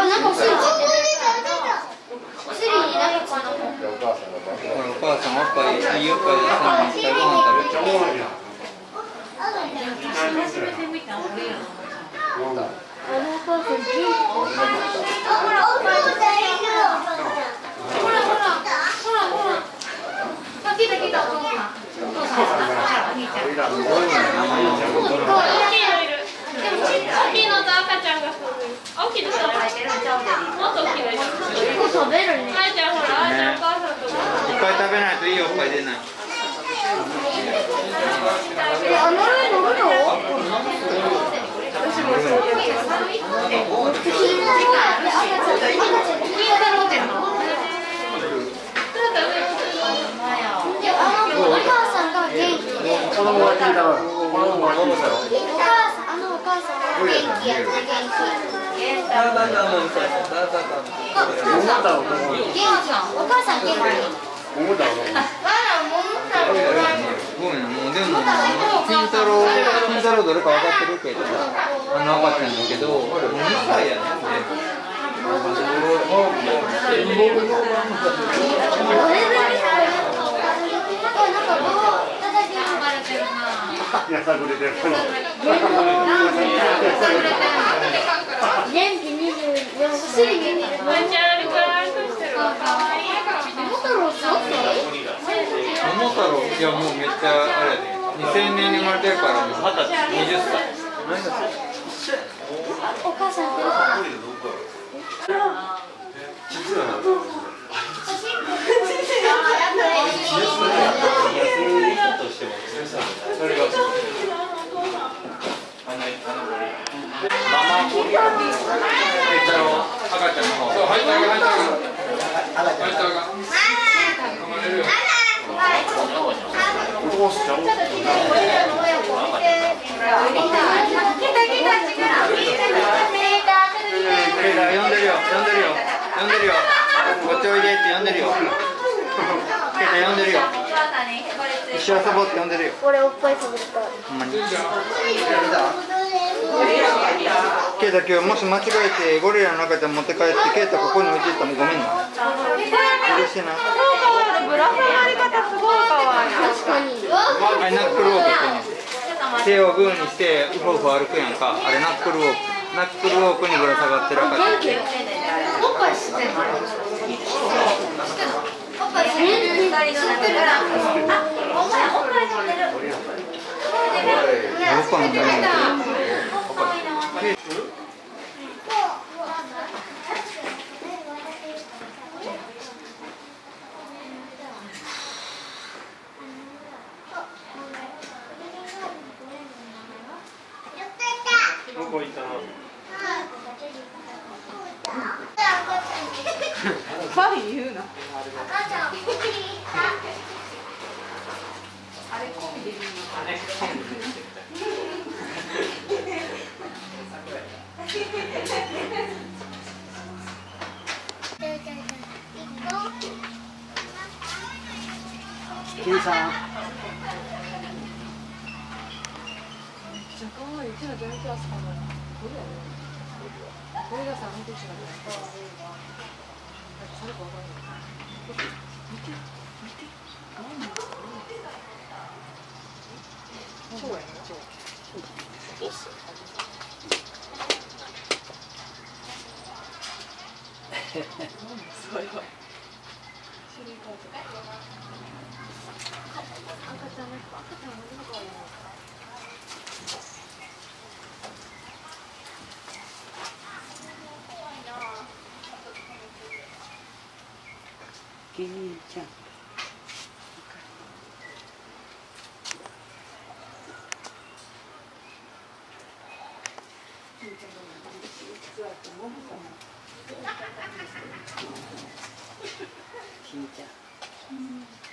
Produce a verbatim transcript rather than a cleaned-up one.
あ、なんかお尻ついてる。お尻になんかこの。 お母さんおっぱい、いいおっぱい出さないにご飯食べちゃう。 あのお母さん元気。ほらほらほらほらほら。あ、来た来たお父さん。お父さん。お兄ちゃん。大きいのいる。でも大きいのと赤ちゃんがそうです。大きいのともっと大きいのいる。結構食べるね。あーちゃんほら、あーちゃんお母さんと。いっぱい食べないといいおっぱい出ない。 え、あの上乗るの？私もそうです。お母さんが元気で。子供が聞いたから。お母さん、あのお母さんは元気やって元気。お母さん元気。 ごめん、もうでも金太郎、金太郎どれか分かってるけど、あの赤ちゃんだけど、もうにさいやねんで。やさぐれてる。 元気にじゅうよん歳。 桃太郎、いやもうめっちゃあれやで、にせんねんに生まれてるからもうはたち、にじゅっさい。 お母さんって赤ちゃんの方。そう、入ったが入ったが。入ったが。呼んでるよ、呼んでるよ、呼んでるよ。こっちおいでって呼んでるよ。ケイタ呼んでるよ。一緒遊ぼうって呼んでるよ。 俺おっぱい食べたい。 ほんまに。ケイタ今日もし間違えてゴリラの赤ちゃん持って帰ってケイタここに置いていったらごめんな。許してな。 ぶら下がり方すごい可愛い。確かに。 あれナックルウォークってね。手をグーにしてウフウフ歩くやんか。あれナックルウォーク。ナックルウォークにぶら下がってる赤ちゃん。 おっぱい知ってる。おっぱい知ってる。知ってる。あ、お前おっぱい知ってる。 おっぱい飲んでる。どこ行ったの？ ファン言うな。あれ込みで言うの。 ケイさん。 じゃあ、うちのどのクラスかな。これやね。これがさ、本当に違う。それかわかんない。見て、見て。超やね、超。ボス。それは。種類変わった。赤ちゃんの赤ちゃんの子はね。 ケイちゃん。ケイちゃん。